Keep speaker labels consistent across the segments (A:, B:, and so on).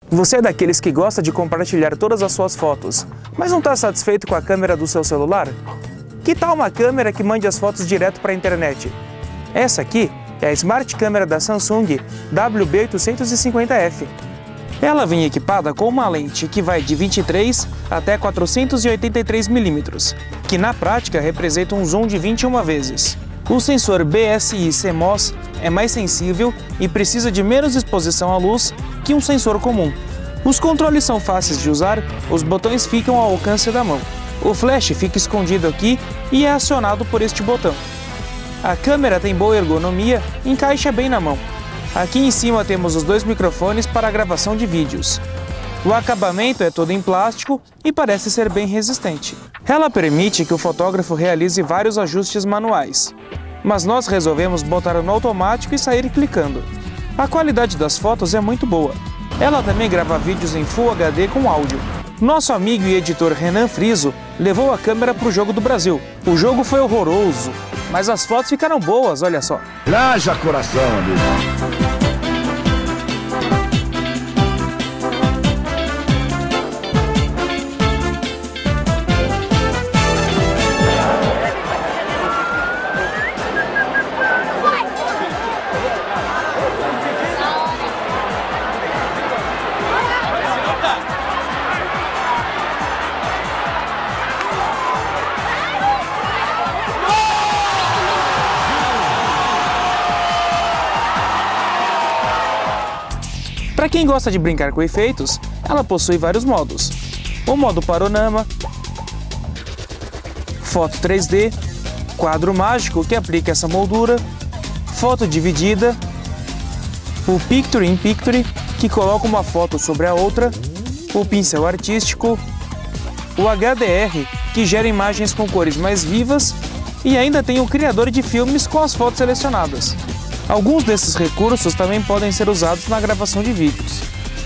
A: Você é daqueles que gosta de compartilhar todas as suas fotos, mas não está satisfeito com a câmera do seu celular? Que tal uma câmera que mande as fotos direto para a internet? Essa aqui é a Smart Câmera da Samsung WB850F. Ela vem equipada com uma lente que vai de 23 até 483 mm, que na prática representa um zoom de 21 vezes. O sensor BSI CMOS é mais sensível e precisa de menos exposição à luz que um sensor comum. Os controles são fáceis de usar, os botões ficam ao alcance da mão. O flash fica escondido aqui e é acionado por este botão. A câmera tem boa ergonomia e encaixa bem na mão. Aqui em cima temos os dois microfones para a gravação de vídeos. O acabamento é todo em plástico e parece ser bem resistente. Ela permite que o fotógrafo realize vários ajustes manuais, mas nós resolvemos botar no automático e sair clicando. A qualidade das fotos é muito boa. Ela também grava vídeos em Full HD com áudio. Nosso amigo e editor Renan Friso levou a câmera para o Jogo do Brasil. O jogo foi horroroso, mas as fotos ficaram boas, olha só.
B: Haja coração, amigo.
A: Para quem gosta de brincar com efeitos, ela possui vários modos. O modo panorama, foto 3D, quadro mágico que aplica essa moldura, foto dividida, o Picture in Picture que coloca uma foto sobre a outra, o pincel artístico, o HDR que gera imagens com cores mais vivas e ainda tem o criador de filmes com as fotos selecionadas. Alguns desses recursos também podem ser usados na gravação de vídeos.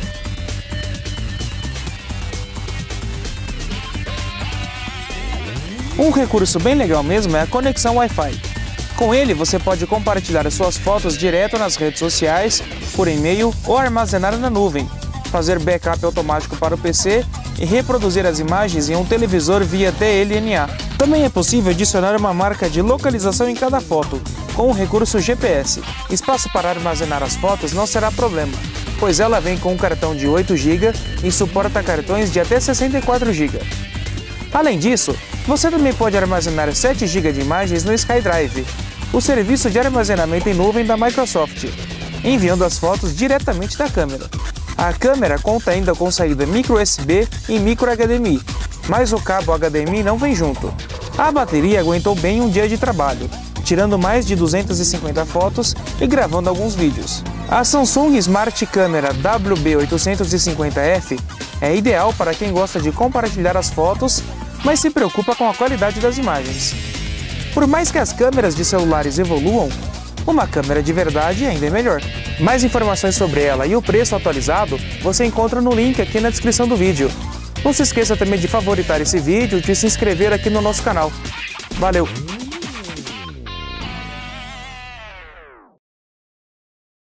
A: Um recurso bem legal mesmo é a conexão Wi-Fi. Com ele você pode compartilhar as suas fotos direto nas redes sociais, por e-mail ou armazenar na nuvem, fazer backup automático para o PC e reproduzir as imagens em um televisor via DLNA. Também é possível adicionar uma marca de localização em cada foto, com o recurso GPS. Espaço para armazenar as fotos não será problema, pois ela vem com um cartão de 8 GB e suporta cartões de até 64 GB. Além disso, você também pode armazenar 7 GB de imagens no SkyDrive, o serviço de armazenamento em nuvem da Microsoft, enviando as fotos diretamente da câmera. A câmera conta ainda com saída micro-USB e micro-HDMI, mas o cabo HDMI não vem junto. A bateria aguentou bem um dia de trabalho, tirando mais de 250 fotos e gravando alguns vídeos. A Samsung Smart Câmera WB850F é ideal para quem gosta de compartilhar as fotos, mas se preocupa com a qualidade das imagens. Por mais que as câmeras de celulares evoluam, uma câmera de verdade ainda é melhor. Mais informações sobre ela e o preço atualizado você encontra no link aqui na descrição do vídeo. Não se esqueça também de favoritar esse vídeo e de se inscrever aqui no nosso canal. Valeu!